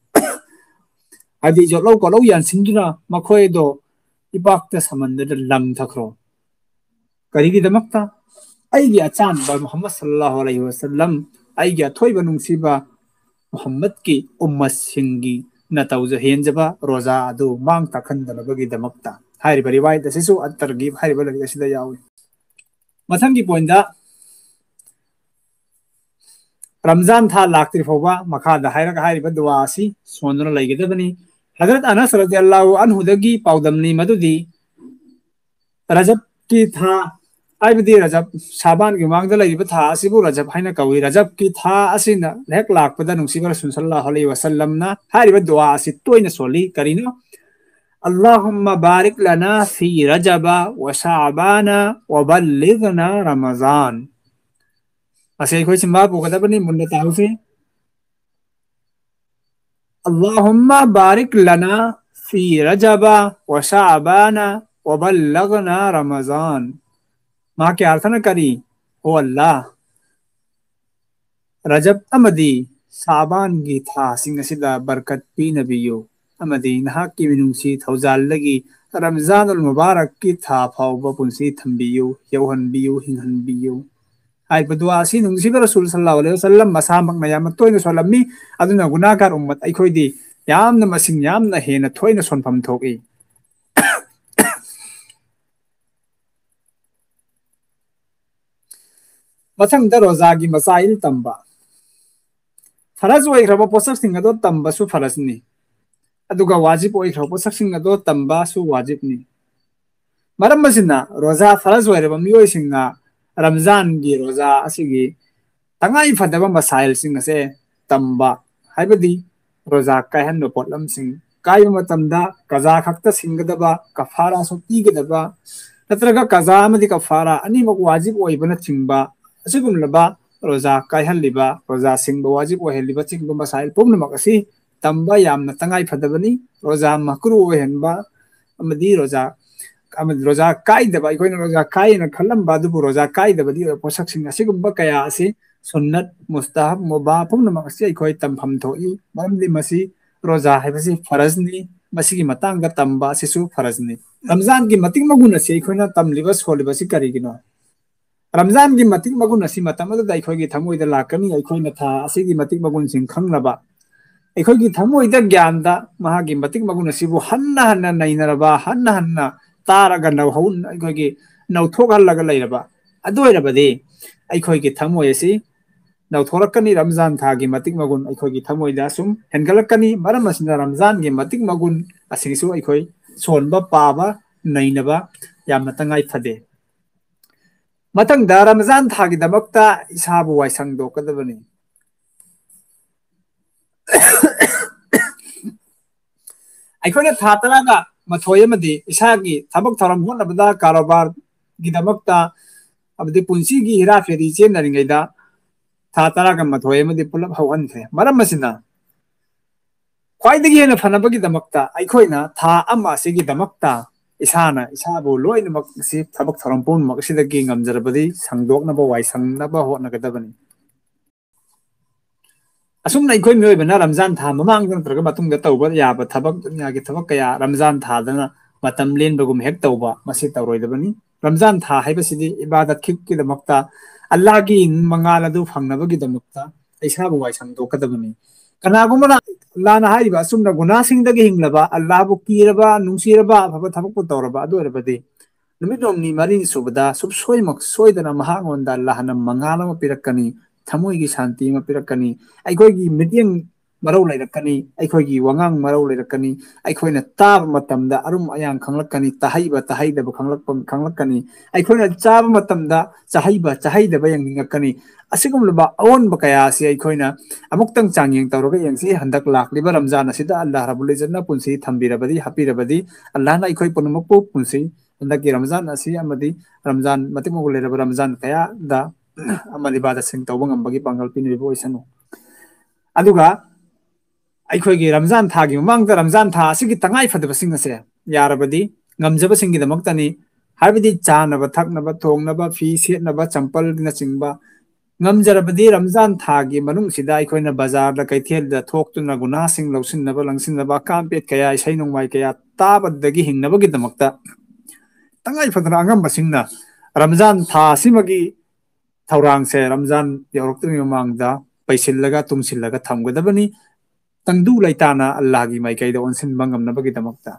ꯍꯥꯏꯗꯤ ꯌꯣꯠꯂꯧ ꯄꯣꯠꯂꯧ ꯌꯥꯟꯁꯤꯟꯗꯨꯅ ꯃꯈꯣꯏꯗꯣ ꯏꯄꯥꯛꯇ ꯁꯝꯍꯟꯗꯨꯅ ꯂꯪꯊꯈ꯭ꯔꯣ ꯀꯔꯤꯒꯤꯗꯃꯛꯇ ꯑꯩꯒꯤ ꯑꯆꯥꯟꯕ ꯃꯨꯍꯝꯃꯗ ꯁꯜꯂꯜꯂꯥꯍꯨ ꯑꯂꯩꯍꯤ ꯋꯁꯜꯂꯝ ꯑꯩꯒꯤ ꯑꯊꯣꯏꯕ ꯅꯨꯡꯁꯤꯕ ꯃꯨꯍꯝꯃꯗꯀꯤ ꯎꯝꯃꯠꯁꯤꯡꯒꯤ ꯅ ꯇꯧꯖ ꯍꯦꯟꯖꯕ ꯔꯣꯖꯥ ꯑꯗꯨ ꯃꯥꯡ ꯇꯥꯛꯍꯟꯗꯅꯕꯒꯤꯗꯃꯛꯇ ꯍꯥꯏꯔꯤꯕ ꯔꯤꯋꯥꯌꯠ ꯑꯁꯤꯁꯨ ꯑꯠꯇꯔꯒꯤꯕ ꯍꯥꯏꯔꯤꯕ ꯂꯥꯏꯔꯤꯛ ꯑꯁꯤꯗ ꯌꯥꯎꯏ ꯃꯊꯪꯒꯤ ꯄꯣꯏꯟꯗ ꯔꯝꯖꯥꯟ ꯊꯥ ꯂꯥꯛꯇ꯭ꯔꯤ ꯐꯥꯎꯕ ꯃꯈꯥꯗ ꯍꯥꯏꯔꯒ ꯍꯥꯏꯔꯤꯕ ꯗꯨꯋꯥ ꯑꯁꯤ ꯁꯣꯟꯗꯨꯅ ꯂꯩꯒꯗꯕꯅꯤ ꯍꯖꯔꯠ ꯑꯅꯁ ꯔꯗꯤꯌꯜꯂꯥꯍꯨ ꯑꯟꯍꯨꯗꯒꯤ ꯄꯥꯎꯗꯝꯅꯤ ꯃꯗꯨꯗꯤ ꯔꯖꯕꯀꯤ ꯊꯥ ꯍꯥꯏꯕꯗꯤ ꯔꯖꯕ ꯁꯥꯕꯥꯟꯒꯤ ꯃꯃꯥꯡꯗ ꯂꯩꯔꯤꯕ ꯊꯥ ꯑꯁꯤꯕꯨ ꯔꯖꯕ ꯍꯥꯏꯅ ꯀꯧꯏ ꯔꯖꯕꯀꯤ ꯊꯥ ꯑꯁꯤꯅ ꯍꯦꯛ ꯂꯥꯛꯄꯗ ꯅꯨꯡꯁꯤꯕ ꯔꯁꯨꯜ ꯁꯜꯂꯜꯂꯥꯍꯨ ꯑꯂꯩꯍꯤ ꯋꯁꯜꯂꯝꯅ ꯍꯥꯏꯔꯤꯕ ꯗꯨꯋꯥ ꯑꯁꯤ ꯇꯣꯏꯅ ꯁꯣꯜꯂꯤ ꯀꯔꯤꯅꯣ ꯑꯜꯂꯥꯍꯨꯝꯃ ꯕꯥꯔꯤꯛ ꯂꯅꯥ ꯐꯤ ꯔꯖꯕ ꯋ ꯁꯥꯑꯕꯥꯅ ꯋ ꯕꯜꯂꯤꯒꯅꯥ ꯔꯃꯖꯥꯟ ꯃꯁꯤ ꯑꯩꯈꯣꯏ ꯆꯤꯟꯕꯥ ꯄꯨꯒꯗꯕꯅꯤ ꯃꯨꯟꯅ ꯇꯥꯎꯁꯤ اللهم بارك لنا في رجب وشعبان وبلغنا رمضان ꯃꯍꯥꯛꯀꯤ ꯑꯥꯔꯊꯅ ꯀꯔꯤ ꯑꯣ ꯑꯜꯂꯥ ꯔꯖꯕ ꯑꯃꯗꯤ ꯁꯥꯕꯥꯟꯒꯤ ꯊꯥꯁꯤꯡ ꯑꯁꯤꯗ ꯕꯔꯀꯠ ꯄꯤꯅꯕꯤꯌꯨ ꯑꯃꯗꯤ ꯅꯍꯥꯛꯀꯤ ꯃꯤꯅꯨꯡꯁꯤ ꯊꯧꯖꯥꯜꯗꯒꯤ ꯔꯝꯖꯥꯟꯨꯜ ꯃꯨꯕꯥꯔꯛꯀꯤ ꯊꯥ ꯐꯥꯎꯕ ꯄꯨꯟꯁꯤ ꯊꯝꯕꯤꯌꯨ ꯌꯧꯍꯟꯕꯤꯌꯨ ꯍꯤꯡꯍꯟꯕꯤꯌꯨ ꯍꯥꯏꯔꯤꯕ ꯗꯨꯋꯥ ꯑꯁꯤ ꯅꯨꯡꯁꯤꯕ ꯔꯁꯨꯜ ꯁꯜꯂꯜꯂꯥꯍꯨ ꯑꯂꯩꯍꯤ ꯋꯁꯜꯂꯝ ꯃꯁꯥꯃꯛꯅ ꯌꯥꯝꯅ ꯇꯣꯏꯅ ꯁꯣꯜꯂꯝꯃꯤ ꯑꯗꯨꯅ ꯒꯨꯅꯥꯍꯒꯥꯔ ꯎꯝꯃꯠ ꯑꯩꯈꯣꯏꯗꯤ ꯌꯥꯝꯅ ꯃꯁꯤꯡ ꯌꯥꯝꯅ ꯍꯦꯟꯅ ꯊꯣꯏꯅ ꯁꯣꯟꯐꯝ ꯊꯣꯛꯏ ꯃꯊꯪꯗ ꯔꯣꯖꯥꯒꯤ ꯃꯆꯥꯏꯜ ꯇꯝꯕ ꯐꯔꯖ ꯑꯣꯏꯈ꯭ꯔꯕ ꯄꯣꯠꯁꯛꯁꯤꯡ ꯑꯗꯣ ꯇꯝꯕꯁꯨ ꯐꯔꯖꯅꯤ ꯑꯗꯨꯒ ꯋꯥꯖꯤꯕ ꯑꯣꯏꯈ꯭ꯔꯕ ꯄꯣꯠꯁꯛꯁꯤꯡ ꯑꯗꯣ ꯇꯝꯕꯁꯨ ꯋꯥꯖꯤꯕꯅꯤ ꯃꯔꯝ ꯑꯁꯤꯅ ꯔꯣꯖꯥ ꯐꯔꯖ ꯑꯣꯏꯔꯕ ꯃꯤꯑꯣꯏꯁꯤꯡꯅ ꯔꯝꯖꯥꯟꯒꯤ ꯔꯣꯖꯥ ꯑꯁꯤꯒꯤ ꯇꯉꯥꯏ ꯐꯗꯕ ꯃꯁꯥꯏꯜꯁꯤꯡ ꯑꯁꯦ ꯇꯝꯕ ꯍꯥꯏꯕꯗꯤ ꯔꯣꯖꯥ ꯀꯥꯏꯍꯟꯕ ꯄꯣꯠꯂꯝꯁꯤꯡ ꯀꯥꯏꯕ ꯃꯇꯝꯗ ꯀꯖꯥ ꯈꯛꯇ ꯁꯤꯡꯒꯗꯕ ꯀꯐꯥꯔꯥꯁꯨ ꯄꯤꯒꯗꯕ ꯅꯠꯇ꯭ꯔꯒ ꯀꯖꯥ ꯑꯃꯗꯤ ꯀꯐꯥꯔꯥ ꯑꯅꯤꯃꯛ ꯋꯥꯖꯤꯕ ꯑꯣꯏꯕꯅꯆꯤꯡꯕ ꯑꯁꯤꯒꯨꯝꯂꯕ ꯔꯣꯖꯥ ꯀꯥꯏꯍꯜꯂꯤꯕ ꯔꯣꯖꯥ ꯁꯤꯡꯕ ꯋꯥꯖꯤꯕ ꯑꯣꯏꯍꯜꯂꯤꯕ ꯆꯤꯡꯕ ꯃꯁꯥꯏꯜ ꯄꯨꯝꯅꯃꯛ ꯑꯁꯤ ꯇꯝꯕ ꯌꯥꯝꯅ ꯇꯉꯥꯏ ꯐꯗꯕꯅꯤ ꯔꯣꯖꯥ ꯃꯀ꯭ꯔꯨ ꯑꯣꯏꯍꯟꯕ ꯑꯃꯗꯤ ꯔꯣꯖꯥ ꯑꯃꯗꯤ ꯔꯣꯖꯥ ꯀꯥꯏꯗꯕ ꯑꯩꯈꯣꯏꯅ ꯔꯣꯖꯥ ꯀꯥꯏꯅ ꯈꯜꯂꯝꯕ ꯑꯗꯨꯕꯨ ꯔꯣꯖꯥ ꯀꯥꯏꯗꯕꯗꯤ ꯑꯣꯏꯕ ꯄꯣꯠꯁꯛꯁꯤꯡ ꯑꯁꯤꯒꯨꯝꯕ ꯀꯌꯥ ꯑꯁꯤ ꯁꯨꯟꯅꯠ ꯃꯨꯁꯇꯥꯍab ꯃꯨꯕꯥ ꯄꯨꯝꯅꯃꯛ ꯑꯁꯤ ꯑꯩꯈꯣꯏ ꯇꯝꯐꯝ ꯊꯣꯛꯏ ꯃꯔꯝꯗꯤ ꯃꯁꯤ ꯔꯣꯖꯥ ꯍꯥꯏꯕꯁꯤ ꯐꯔꯖꯅꯤ ꯃꯁꯤꯒꯤ ꯃꯇꯥꯡꯗ ꯇꯝꯕ ꯑꯁꯤꯁꯨ ꯐꯔꯖꯅꯤ ꯔꯝꯖꯥꯟꯒꯤ ꯃꯇꯤꯛ ꯃꯒꯨꯟ ꯑꯁꯤ ꯑꯩꯈꯣꯏꯅ ꯇꯝꯂꯤꯕ ꯁꯣꯜꯂꯤꯕꯁꯤ ꯀꯔꯤꯒꯤꯅꯣ ꯔꯝꯖꯥꯟꯒꯤ ꯃꯇꯤꯛ ꯃꯒꯨꯟ ꯑꯁꯤ ꯃꯇꯝ ꯑꯗꯨꯗ ꯑꯩꯈꯣꯏꯒꯤ ꯊꯃꯣꯏꯗ ꯂꯥꯛꯀꯅꯤ ꯑꯩꯈꯣꯏꯅ ꯊꯥ ꯑꯁꯤꯒꯤ ꯃꯇꯤꯛ ꯃꯒꯨꯟꯁꯤꯡ ꯈꯪꯅꯕ ꯑꯩꯈꯣꯏꯒꯤ ꯊꯃꯣꯏꯗ ꯒ꯭ꯌꯥꯟꯗ ꯃꯍꯥꯛꯀꯤ ꯃꯇꯤꯛ ꯃꯒꯨꯟ ꯑꯁꯤꯕꯨ ꯍꯟꯅ ꯍꯟꯅ ꯅꯩꯅꯔꯕ ꯍꯟꯅ ꯍꯟꯅ ꯇꯥꯔꯒ ꯅꯧꯍꯧ ꯑꯩꯈꯣꯏꯒꯤ ꯅꯧꯊꯣꯛꯍꯜꯂꯒ ꯂꯩꯔꯕ ꯑꯗꯨ ꯑꯣꯏꯔꯕꯗꯤ ꯑꯩꯈꯣꯏꯒꯤ ꯊꯃꯣꯏ ꯑꯁꯤ ꯅꯧꯊꯣꯔꯛꯀꯅꯤ ꯔꯝꯖꯥꯟ ꯊꯥꯒꯤ ꯃꯇꯤꯛ ꯃꯒꯨꯟ ꯑꯩꯈꯣꯏꯒꯤ ꯊꯃꯣꯏꯗ ꯁꯨꯝ ꯍꯦꯟꯒꯠꯂꯛꯀꯅꯤ ꯃꯔꯝ ꯑꯁꯤꯅ ꯔꯝꯖꯥꯟꯒꯤ ꯃꯇꯤꯛ ꯃꯒꯨꯟ ꯑꯁꯤꯁꯨ ꯑꯩꯈꯣꯏ ꯁꯣꯟꯕ ꯄꯥꯕ ꯅꯩꯅꯕ ꯌꯥꯝꯅ ꯇꯉꯥꯏ ꯐꯗꯦ ꯃꯊꯪꯗ ꯔꯃꯖꯥꯟ ꯊꯥꯒꯤꯗꯃꯛꯇ ꯏꯁꯥꯕꯨ ꯋꯥꯏꯁꯪꯗꯣꯛꯀꯗꯕꯅꯤ ꯑꯩꯈꯣꯏꯅ ꯊꯥ ꯇꯔꯥꯒ ꯃꯥꯊꯣꯏ ꯑꯃꯗꯤ ꯏꯁꯥꯒꯤ ꯊꯕꯛ ꯊꯧꯔꯝ ꯍꯣꯠꯅꯕꯗ ꯀꯥꯔꯣꯕꯥꯔꯒꯤꯗꯃꯛꯇ ꯑꯃꯗꯤ ꯄꯨꯟꯁꯤꯒꯤ ꯍꯤꯔꯥ ꯐꯦꯔꯤ ꯆꯦꯟꯅꯔꯤꯉꯩꯗ ꯊꯥ ꯇꯔꯥꯒ ꯃꯥꯊꯣꯏ ꯑꯃꯗꯤ ꯄꯨꯂꯞ ꯍꯧꯍꯟꯈ꯭ꯔꯦ ꯃꯔꯝ ꯑꯁꯤꯅ ꯈ꯭ꯋꯥꯏꯗꯒꯤ ꯍꯦꯟꯅ ꯐꯅꯕꯒꯤꯗꯃꯛꯇ ꯑꯩꯈꯣꯏꯅ ꯊꯥ ꯑꯃ ꯑꯁꯤꯒꯤꯗꯃꯛꯇ ꯏꯁꯥꯅ ꯏꯁꯥꯕꯨ ꯂꯣꯏꯅꯃꯛ ꯑꯁꯤ ꯊꯕꯛ ꯊꯧꯔꯝ ꯄꯨꯝꯅꯃꯛ ꯑꯁꯤꯗꯒꯤ ꯉꯝꯖꯔꯕꯗꯤ ꯁꯪꯗꯣꯛꯅꯕ ꯋꯥꯏ ꯁꯪꯅꯕ ꯍꯣꯠꯅꯒꯗꯕꯅꯤ ꯑꯁꯨꯝꯅ ꯑꯩꯈꯣꯏ ꯃꯤꯑꯣꯏꯕꯅ ꯔꯝꯖꯥꯟ ꯊꯥ ꯃꯃꯥꯡꯗ ꯅꯠꯇ꯭ꯔꯒ ꯃꯇꯨꯡꯗ ꯇꯧꯕ ꯌꯥꯕ ꯊꯕꯛ ꯗꯨꯅꯤꯌꯥꯒꯤ ꯊꯕꯛ ꯀꯌꯥ ꯔꯝꯖꯥꯟ ꯊꯥꯗꯅ ꯃꯇꯝ ꯂꯦꯟꯕꯒꯨꯝ ꯍꯦꯛ ꯇꯧꯕ ꯃꯁꯤ ꯇꯧꯔꯣꯏꯗꯕꯅꯤ ꯔꯝꯖꯥꯟ ꯊꯥ ꯍꯥꯏꯕꯁꯤꯗꯤ ꯏꯕꯥꯗꯠꯈꯤꯀꯤꯗꯃꯛꯇ ꯑꯜꯂꯥꯍꯒꯤ ꯃꯉꯥꯜ ꯑꯗꯨ ꯐꯪꯅꯕꯒꯤꯗꯃꯛꯇ ꯏꯁꯥꯕꯨ ꯋꯥꯏ ꯁꯪꯗꯣꯛꯀꯗꯕꯅꯤ ꯀꯅꯥꯒꯨꯝꯕꯅ ꯑꯜꯂꯥꯍꯅ ꯍꯥꯏꯔꯤꯕ ꯑꯆꯨꯝꯅ ꯒꯨꯅꯥꯁꯤꯡꯗꯒꯤ ꯍꯤꯡꯂꯕ ꯑꯜꯂꯥꯍꯕꯨ ꯀꯤꯔꯕ ꯅꯨꯡꯁꯤꯔꯕ ꯑꯐꯕ ꯊꯕꯛꯄꯨ ꯇꯧꯔꯕ ꯑꯗꯨ ꯑꯣꯏꯔꯕꯗꯤ ꯅꯨꯃꯤꯠ ꯍꯨꯝꯅꯤ ꯃꯔꯤꯅꯤ ꯁꯨꯕꯗ ꯁꯨꯡꯁꯣꯏꯃꯛ ꯁꯣꯏꯗꯅ ꯃꯍꯥꯛꯉꯣꯟꯗ ꯑꯜꯂꯥꯍꯅ ꯃꯉꯥꯜ ꯑꯃ ꯄꯤꯔꯛꯀꯅꯤ ꯊꯃꯣꯏꯒꯤ ꯁꯥꯟꯇꯤ ꯑꯃ ꯄꯤꯔꯛꯀꯅꯤ ꯑꯩꯈꯣꯏꯒꯤ ꯃꯤꯠꯌꯦꯡ ꯃꯔꯧ ꯂꯩꯔꯛꯀꯅꯤ ꯑꯩꯈꯣꯏꯒꯤ ꯋꯥꯉꯥꯡ ꯃꯔꯧ ꯂꯩꯔꯛꯀꯅꯤ ꯑꯩꯈꯣꯏꯅ ꯇꯥꯕ ꯃꯇꯝꯗ ꯑꯔꯨꯝ ꯑꯌꯥꯡ ꯈꯪꯂꯛꯀꯅꯤ ꯇꯥꯍꯩꯕ ꯇꯥꯍꯩꯗꯕ ꯈꯪꯂꯛꯄ ꯈꯪꯂꯛꯀꯅꯤ ꯑꯩꯈꯣꯏꯅ ꯆꯥꯕ ꯃꯇꯝꯗ ꯆꯥꯍꯩꯕ ꯆꯥꯍꯩꯗꯕ ꯌꯦꯡꯅꯤꯡꯉꯛꯀꯅꯤ ꯑꯁꯤꯒꯨꯝꯂꯕ ꯑꯑꯣꯟꯕ ꯀꯌꯥ ꯑꯁꯤ ꯑꯩꯈꯣꯏꯅ ꯑꯃꯨꯛꯇꯪ ꯆꯥꯡꯌꯦꯡ ꯇꯧꯔꯒ ꯌꯦꯡꯁꯤ ꯍꯟꯗꯛ ꯂꯥꯛꯂꯤꯕ ꯔꯝꯖꯥꯟ ꯑꯁꯤꯗ ꯑꯜꯂꯥꯍ ꯔꯕꯨꯜ ꯏꯖꯠꯅ ꯄꯨꯟꯁꯤ ꯊꯝꯕꯤꯔꯕꯗꯤ ꯍꯥꯞꯄꯤꯔꯕꯗꯤ ꯑꯜꯂꯥꯍꯅ ꯑꯩꯈꯣꯏ ꯄꯨꯝꯅꯃꯛꯄꯨ ꯄꯨꯟꯁꯤ ꯍꯟꯗꯛꯀꯤ ꯔꯃꯖꯥꯟ ꯑꯁꯤ ꯑꯃꯗꯤ ꯔꯝꯖꯥꯟ ꯃꯇꯤꯛ ꯃꯒꯨꯟ ꯂꯩꯔꯕ ꯔꯝꯖꯥꯟ ꯀꯌꯥꯗ ꯑꯃꯗꯤ ꯏꯕꯥꯗꯠꯁꯤꯡ ꯇꯧꯕ ꯉꯝꯕꯒꯤ ꯄꯥꯡꯒꯜ ꯄꯤꯅꯔꯤꯕ ꯑꯣꯏꯁꯅꯨ ꯑꯗꯨꯒ ꯑꯩꯈꯣꯏꯒꯤ ꯔꯝꯖꯥꯟ ꯊꯥꯒꯤ ꯃꯃꯥꯡꯗ ꯔꯝꯖꯥꯟ ꯊꯥ ꯑꯁꯤꯒꯤ ꯇꯉꯥꯏ ꯐꯗꯕꯁꯤꯡ ꯑꯁꯦ ꯌꯥꯔꯕꯗꯤ ꯉꯝꯖꯕꯁꯤꯡꯒꯤꯗꯃꯛꯇꯅꯤ ꯍꯥꯏꯕꯗꯤ ꯆꯥꯅꯕ ꯊꯛꯅꯕ ꯊꯣꯡꯅꯕ ꯐꯤ ꯁꯦꯠꯅꯕ ꯆꯝꯄꯜꯅꯆꯤꯡꯕ ꯉꯝꯖꯔꯕꯗꯤ ꯔꯝꯖꯥꯟ ꯊꯥꯒꯤ ꯃꯅꯨꯡꯁꯤꯗ ꯑꯩꯈꯣꯏꯅ ꯕꯖꯥꯔꯗ ꯀꯩꯊꯦꯜꯗ ꯊꯣꯛꯇꯨꯅ ꯒꯨꯅꯥꯁꯤꯡ ꯂꯧꯁꯤꯟꯅꯕ ꯂꯪꯁꯤꯟꯅꯕ ꯑꯀꯥꯝꯄꯦꯠ ꯀꯌꯥ ꯏꯁꯩ ꯅꯣꯡꯃꯥꯏ ꯀꯌꯥ ꯇꯥꯕꯗꯒꯤ ꯍꯤꯡꯅꯕꯒꯤꯗꯃꯛꯇ ꯇꯉꯥꯏ ꯐꯗꯅ ꯑꯉꯝꯕꯁꯤꯡꯅ ꯔꯝꯖꯥꯟ ꯊꯥ ꯑꯁꯤꯃꯒꯤ ꯊꯧꯔꯥꯡꯁꯦ ꯔꯝꯖꯥꯟ ꯌꯧꯔꯛꯇ꯭ꯔꯤꯉꯩ ꯃꯃꯥꯡꯗ ꯄꯩꯁꯤꯜꯂꯒ ꯇꯨꯡꯁꯤꯜꯂꯒ ꯊꯝꯒꯗꯕꯅꯤ ꯇꯪꯗꯨ ꯂꯩꯇꯥꯅ ꯑꯜꯂꯥꯍꯒꯤ ꯃꯥꯏꯀꯩꯗ ꯑꯣꯟꯁꯤꯟꯕ ꯉꯝꯅꯕꯒꯤꯗꯃꯛꯇ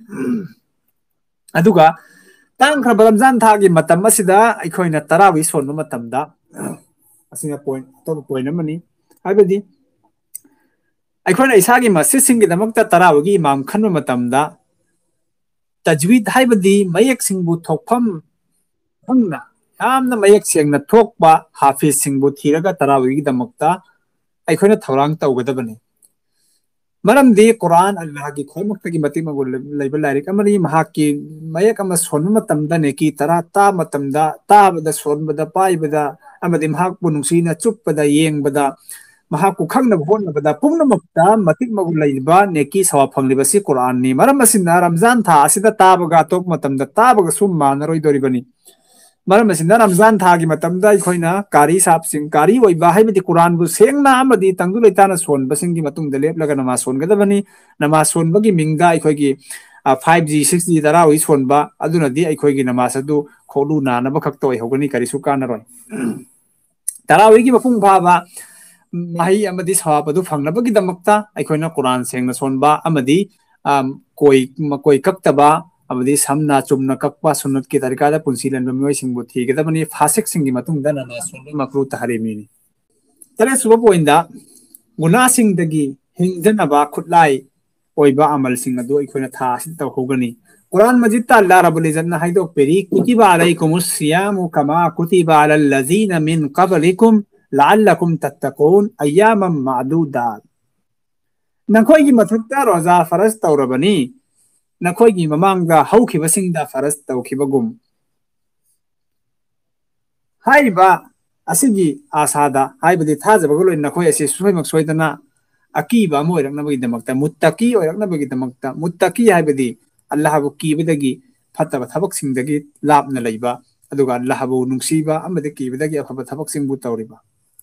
ꯑꯗꯨꯒ ꯇꯥꯡꯈ꯭ꯔꯕ ꯔꯝꯖꯥꯟ ꯊꯥꯒꯤ ꯃꯇꯝ ꯑꯁꯤꯗ ꯑꯩꯈꯣꯏꯅ ꯇꯔꯥꯋꯤ ꯁꯣꯟꯕ ꯃꯇꯝꯗ ꯑꯁꯤꯅ ꯄꯣꯏꯟ ꯑꯇꯣꯞꯄ ꯄꯣꯏꯟ ꯑꯃꯅꯤ ꯍꯥꯏꯕꯗꯤ ꯑꯩꯈꯣꯏꯅ ꯏꯁꯥꯒꯤ ꯃꯁꯖꯤꯠꯁꯤꯡꯒꯤꯗꯃꯛꯇ ꯇꯔꯥꯕꯒꯤ ꯏꯃꯥꯝ ꯈꯟꯕ ꯃꯇꯝꯗ ꯇꯖꯋꯤꯗ ꯍꯥꯏꯕꯗꯤ ꯃꯌꯦꯛꯁꯤꯡꯕꯨ ꯊꯣꯛꯐꯝ ꯈꯪꯅ ꯌꯥꯝꯅ ꯃꯌꯦꯛ ꯁꯦꯡꯅ ꯊꯣꯛꯄ ꯍꯥꯐꯤꯁꯁꯤꯡꯕꯨ ꯊꯤꯔꯒ ꯇꯔꯥꯕꯒꯤꯗꯃꯛꯇ ꯑꯩꯈꯣꯏꯅ ꯊꯧꯔꯥꯡ ꯇꯧꯒꯗꯕꯅꯤ ꯃꯔꯝꯗꯤ ꯀꯨꯔꯥꯟ ꯑꯜꯂꯥꯍꯒꯤ ꯈ꯭ꯋꯥꯏꯃꯛꯇꯒꯤ ꯃꯇꯤꯛ ꯃꯒꯨꯟ ꯂꯩꯕ ꯂꯥꯏꯔꯤꯛ ꯑꯃꯅꯤ ꯃꯍꯥꯛꯀꯤ ꯃꯌꯦꯛ ꯑꯃ ꯁꯣꯟꯕ ꯃꯇꯝꯗ ꯅꯦꯀꯤ ꯇꯔꯥ ꯇꯥꯕ ꯃꯇꯝꯗ ꯇꯥꯕꯗ ꯁꯣꯟꯕꯗ ꯄꯥꯏꯕꯗ ꯑꯃꯗꯤ ꯃꯍꯥꯛꯄꯨ ꯅꯨꯡꯁꯤꯅ ꯆꯨꯞꯄꯗ ꯌꯦꯡꯕꯗ ꯃꯍꯥꯛꯄꯨ ꯈꯪꯅꯕ ꯍꯣꯠꯅꯕꯗ ꯄꯨꯝꯅꯃꯛꯇ ꯃꯇꯤꯛ ꯃꯒꯨꯟ ꯂꯩꯔꯤꯕ ꯅꯦꯀꯤ ꯁꯋꯥꯕ ꯐꯪꯂꯤꯕꯁꯤ ꯀꯨꯔꯥꯟꯅꯤ ꯃꯔꯝ ꯑꯁꯤꯅ ꯔꯝꯖꯥꯟ ꯊꯥ ꯑꯁꯤꯗ ꯇꯥꯕꯒ ꯑꯇꯣꯞꯄ ꯃꯇꯝꯗ ꯇꯥꯕꯒꯁꯨ ꯃꯥꯟꯅꯔꯣꯏꯗꯣꯔꯤꯕꯅꯤ ꯃꯔꯝ ꯑꯁꯤꯅ ꯔꯝꯖꯥꯟ ꯊꯥꯒꯤ ꯃꯇꯝꯗ ꯑꯩꯈꯣꯏꯅ ꯀꯥꯔꯤ ꯁꯥꯞꯁꯤꯡ ꯀꯥꯔꯤ ꯑꯣꯏꯕ ꯍꯥꯏꯕꯗꯤ ꯀꯨꯔꯥꯟꯕꯨ ꯁꯦꯡꯅ ꯑꯃꯗꯤ ꯇꯪꯗꯨ ꯂꯩꯇꯥꯅ ꯁꯣꯟꯕꯁꯤꯡꯒꯤ ꯃꯇꯨꯡꯗ ꯂꯦꯞꯂꯒ ꯅꯃꯥꯖ ꯁꯣꯟꯒꯗꯕꯅꯤ ꯅꯃꯥꯖ ꯁꯣꯟꯕꯒꯤ ꯃꯤꯡꯗ ꯑꯩꯈꯣꯏꯒꯤ ꯐꯥꯏꯚ ꯖꯤ ꯁꯤꯛꯁ ꯖꯤ ꯇꯔꯥꯋꯤ ꯁꯣꯟꯕ ꯑꯗꯨꯅꯗꯤ ꯑꯩꯈꯣꯏꯒꯤ ꯅꯃꯥꯖ ꯑꯗꯨ ꯈꯣꯛꯂꯨ ꯅꯥꯅꯕ ꯈꯛꯇ ꯑꯣꯏꯍꯧꯒꯅꯤ ꯀꯔꯤꯁꯨ ꯀꯥꯟꯅꯔꯣꯏ ꯇꯔꯥꯋꯤꯒꯤ ꯃꯄꯨꯡ ꯐꯥꯕ ꯃꯍꯩ ꯑꯃꯗꯤ ꯁꯋꯥꯞ ꯑꯗꯨ ꯐꯪꯅꯕꯒꯤꯗꯃꯛꯇ ꯑꯩꯈꯣꯏꯅ ꯀꯨꯔꯥꯟ ꯁꯦꯡꯅ ꯁꯣꯟꯕ ꯑꯃꯗꯤ ꯀꯣꯏ ꯃꯀꯣꯏ ꯀꯛꯇꯕ ꯑꯃꯗꯤ ꯁꯝꯅ ꯆꯨꯝꯅ ꯀꯛꯄ ꯁꯨꯅꯠꯀꯤ ꯇꯔꯤꯀꯥꯗ ꯄꯨꯟꯁꯤ ꯂꯟꯕ ꯃꯤꯑꯣꯏꯁꯤꯡꯕꯨ ꯊꯤꯒꯗꯕꯅꯤ ꯐꯥꯁꯤꯛꯁꯤꯡꯒꯤ ꯃꯇꯨꯡꯗ ꯅꯃꯥꯖ ꯁꯣꯟꯕ ꯃꯀ꯭ꯔꯨ ꯇꯍꯔꯤꯃꯤꯅꯤ ꯇꯔꯦꯠ ꯁꯨꯕ ꯄꯣꯏꯟꯗ ꯒꯨꯅꯥꯁꯤꯡꯗꯒꯤ ꯍꯤꯡꯖꯅꯕ ꯈꯨꯠꯂꯥꯏ ꯑꯣꯏꯕ ꯑꯃꯜꯁꯤꯡ ꯑꯗꯨ ꯑꯩꯈꯣꯏꯅ ꯊꯥ ꯑꯁꯤꯗ ꯇꯧꯍꯧꯒꯅꯤ ꯀꯨꯔꯥꯟ ꯃꯖꯤꯠꯇ ꯑꯜꯂꯥꯍ ꯔꯕꯨꯜ ꯏꯖꯠꯅ ꯍꯥꯏꯗꯣꯛꯄꯤꯔꯤ ꯀꯨꯇꯤꯕ ꯑꯂꯩꯀꯨꯃꯨꯁ ꯁꯤꯌꯥꯃꯨ ꯀꯃꯥ ꯀꯨꯇꯤꯕ ꯑꯂꯜ ꯂꯖꯤꯅ ꯃꯤꯟ ꯀꯕꯂꯤꯀꯨꯝ ꯂꯥꯜꯂꯀꯨꯝ ꯇꯠꯇꯀꯨꯟ ꯑꯌꯥꯃꯝ ꯃꯥꯗꯨꯗꯥꯠ ꯅꯈꯣꯏꯒꯤ ꯃꯊꯛꯇ ꯔꯣꯖꯥ ꯐꯔꯁ ꯇꯧꯔꯕꯅꯤ ꯅꯈꯣꯏꯒꯤ ꯃꯃꯥꯡꯗ ꯍꯧꯈꯤꯕꯁꯤꯡꯗ ꯐꯔꯁ ꯇꯧꯈꯤꯕꯒꯨꯝ ꯍꯥꯏꯔꯤꯕ ꯑꯁꯤꯒꯤ ꯑꯁꯥꯗ ꯍꯥꯏꯕꯗꯤ ꯊꯥꯖꯕꯒ ꯂꯣꯏꯅꯅ ꯅꯈꯣꯏ ꯑꯁꯤ ꯁꯨꯡꯁꯣꯏꯃꯛ ꯁꯣꯏꯗꯅ ꯑꯀꯤꯕ ꯑꯃ ꯑꯣꯏꯔꯛꯅꯕꯒꯤꯗꯃꯛꯇ ꯃꯨꯠꯇꯀꯤ ꯑꯣꯏꯔꯛꯅꯕꯒꯤꯗꯃꯛꯇ ꯃꯨꯠꯇꯀꯤ ꯍꯥꯏꯕꯗꯤ ꯑꯜꯂꯥꯍꯕꯨ ꯀꯤꯕꯗꯒꯤ ꯐꯠꯇꯕ ꯊꯕꯛꯁꯤꯡꯗꯒꯤ ꯂꯥꯞꯅ ꯂꯩꯕ ꯑꯗꯨꯒ ꯑꯜꯂꯥꯍꯕꯨ ꯅꯨꯡꯁꯤꯕ ꯑꯃꯗꯤ ꯀꯤꯕꯗꯒꯤ ꯑꯐꯕ ꯊꯕꯛꯁꯤꯡꯕꯨ ꯇꯧꯔꯤꯕ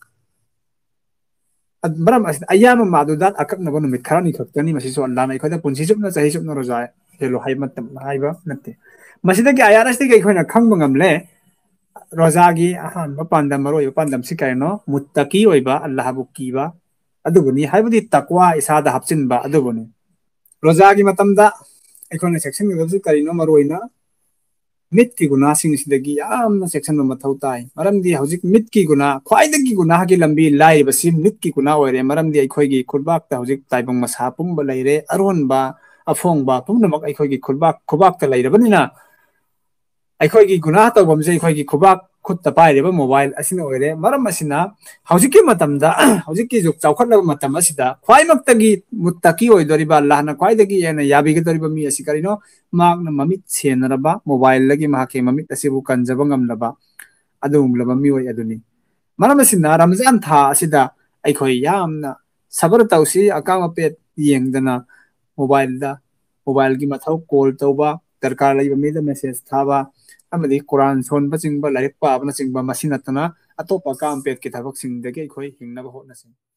ꯃꯔꯝ ꯑꯁꯤꯅ ꯑꯌꯥꯝꯕ ꯃꯥꯗꯨꯗ ꯑꯀꯛꯅꯕ ꯅꯨꯃꯤꯠ ꯈꯔꯅꯤ ꯈꯛꯇꯅꯤ ꯃꯁꯤꯁꯨ ꯑꯜꯂꯥꯍꯅ ꯑꯩꯈꯣꯏꯗ ꯄꯨꯟꯁꯤ ꯆꯨꯞꯅ ꯆꯍꯤ ꯆꯨꯞꯅ ꯔꯣꯖꯥ ꯍꯦꯜꯂꯣ ꯍꯥꯏꯕ ꯃꯇꯝ ꯍꯥꯏꯕ ꯅꯠꯇꯦ ꯃꯁꯤꯗꯒꯤ ꯑꯌꯥꯔꯁꯇꯒꯤ ꯑꯩꯈꯣꯏꯅ ꯈꯪꯕ ꯉꯝꯂꯦ ꯔꯣꯖꯥꯒꯤ ꯑꯍꯥꯟꯕ ꯄꯥꯟꯗꯝ ꯃꯔꯨꯑꯣꯏꯕ ꯄꯥꯟꯗꯝꯁꯤ ꯀꯔꯤꯅꯣ ꯃꯨꯠꯇꯀꯤ ꯑꯣꯏꯕ ꯑꯜꯂꯥꯍꯕꯨ ꯀꯤꯕ ꯑꯗꯨꯕꯨꯅꯤ ꯍꯥꯏꯕꯗꯤ ꯇꯛꯋꯥ ꯏꯁꯥꯗ ꯍꯥꯞꯆꯤꯟꯕ ꯑꯗꯨꯕꯨꯅꯤ ꯔꯣꯖꯥꯒꯤ ꯃꯇꯝꯗ ꯑꯩꯈꯣꯏꯅ ꯆꯦꯛꯁꯤꯟꯒꯗꯕꯁꯤ ꯀꯔꯤꯅꯣ ꯃꯔꯨꯑꯣꯏꯅ ꯃꯤꯠꯀꯤ ꯒꯨꯅꯥꯁꯤꯡꯁꯤꯗꯒꯤ ꯌꯥꯝꯅ ꯆꯦꯛꯁꯤꯟꯕ ꯃꯊꯧ ꯇꯥꯏ ꯃꯔꯝꯗꯤ ꯍꯧꯖꯤꯛ ꯃꯤꯠꯀꯤ ꯒꯨꯅꯥ ꯈ꯭ꯋꯥꯏꯗꯒꯤ ꯒꯨꯅꯥꯒꯤ ꯂꯝꯕꯤ ꯂꯥꯏꯔꯤꯕꯁꯤ ꯃꯤꯠꯀꯤ ꯒꯨꯅꯥ ꯑꯣꯏꯔꯦ ꯃꯔꯝꯗꯤ ꯑꯩꯈꯣꯏꯒꯤ ꯈꯨꯠꯕꯥꯛꯇ ꯍꯧꯖꯤꯛ ꯇꯥꯏꯕꯪ ꯃꯁꯥ ꯄꯨꯝꯕ ꯂꯩꯔꯦ ꯑꯔꯣꯟꯕ ꯑꯐꯣꯡꯕ ꯄꯨꯝꯅꯃꯛ ꯑꯩꯈꯣꯏꯒꯤ ꯈꯨꯠꯕꯥꯛ ꯈꯨꯕꯥꯛꯇ ꯂꯩꯔꯕꯅꯤꯅ ꯑꯩꯈꯣꯏꯒꯤ ꯒꯨꯅꯥꯍ ꯇꯧꯐꯝꯁꯦ ꯑꯩꯈꯣꯏꯒꯤ ꯈꯨꯕꯥꯛ ꯈꯨꯠꯇ ꯄꯥꯏꯔꯤꯕ ꯃꯣꯕꯥꯏꯜ ꯑꯁꯤꯅ ꯑꯣꯏꯔꯦ ꯃꯔꯝ ꯑꯁꯤꯅ ꯍꯧꯖꯤꯛꯀꯤ ꯃꯇꯝꯗ ꯍꯧꯖꯤꯛꯀꯤ ꯖꯨꯛ ꯆꯥꯎꯈꯠꯂꯕ ꯃꯇꯝ ꯑꯁꯤꯗ ꯈ꯭ꯋꯥꯏꯃꯛꯇꯒꯤ ꯃꯨꯠꯇꯀꯤ ꯑꯣꯏꯗꯣꯔꯤꯕ ꯑꯜꯂꯥꯍꯅ ꯈ꯭ꯋꯥꯏꯗꯒꯤ ꯍꯦꯟꯅ ꯌꯥꯕꯤꯒꯗꯧꯔꯤꯕ ꯃꯤ ꯑꯁꯤ ꯀꯔꯤꯅꯣ ꯃꯍꯥꯛꯅ ꯃꯃꯤꯠ ꯁꯦꯟꯅꯔꯕ ꯃꯣꯕꯥꯏꯜꯗꯒꯤ ꯃꯍꯥꯛꯀꯤ ꯃꯃꯤꯠ ꯑꯁꯤꯕꯨ ꯀꯟꯖꯕ ꯉꯝꯂꯕ ꯑꯗꯨꯒꯨꯝꯂꯕ ꯃꯤꯑꯣꯏ ꯑꯗꯨꯅꯤ ꯃꯔꯝ ꯑꯁꯤꯅ ꯔꯃꯖꯥꯟ ꯊꯥ ꯑꯁꯤꯗ ꯑꯩꯈꯣꯏ ꯌꯥꯝꯅ ꯁꯕꯔ ꯇꯧꯁꯤ ꯑꯀꯥꯝ ꯑꯄꯦꯠ ꯌꯦꯡꯗꯅ ꯃꯣꯕꯥꯏꯜꯗ ꯃꯣꯕꯥꯏꯜꯒꯤ ꯃꯊꯧ ꯀꯣꯜ ꯇꯧꯕ दरकार लेब मीद मेसेज थाबा अमदी कुरान सोनबा चिंबा लाइक पाबना चिंबा मसी नतना अतोपा काम पेट की थबक सिंह दगे अखोई हिंगनबा होटनसिंग